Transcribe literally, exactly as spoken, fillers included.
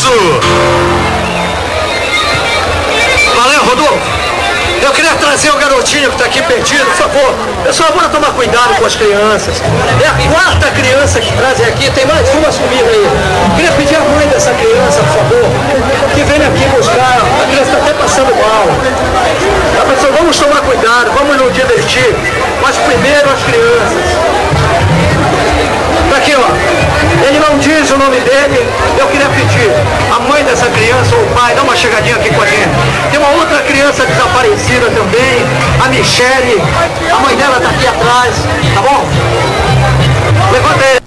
Valeu, Rodolfo. Eu queria trazer o garotinho que está aqui perdido, por favor. Pessoal, bora tomar cuidado com as crianças. É a quarta criança que trazem aqui, tem mais umas comigo aí. Queria pedir à mãe dessa criança, por favor, que venha aqui buscar. A criança está até passando mal. Tá, pessoal, vamos tomar cuidado, vamos nos divertir. Mas primeiro as crianças. Tá aqui, ó. Ele não diz o nome dele. Eu queria pedir a mãe dessa criança ou o pai, dá uma chegadinha aqui com a gente. Tem uma outra criança desaparecida também, a Michele. A mãe dela tá aqui atrás, tá bom? Levanta aí.